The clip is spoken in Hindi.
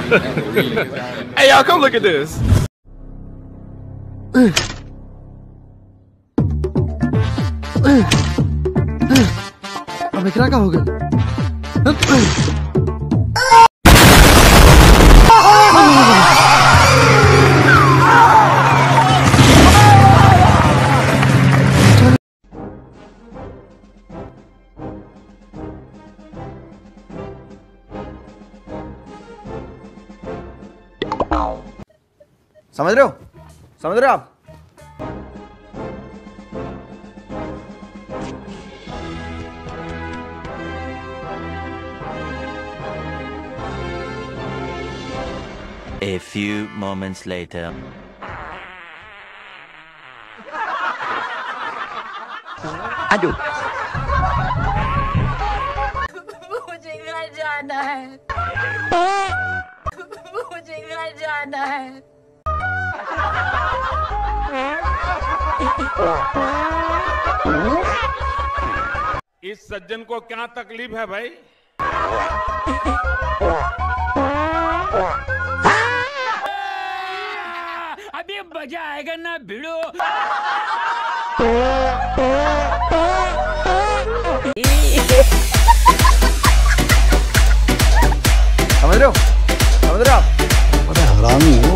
Hey, y'all, come look at this. अब इकरा का हो गया? समझ रहे हो? समझ रहे हो आप? A few moments later. Aduh. मुझे घर जाना है। मुझे घर जाना है। इस सज्जन को क्या तकलीफ है भाई? अभी मजा आएगा ना भिड़ो। समझ रहे हो? समझ रहे हो आप? बड़ा हरामी है।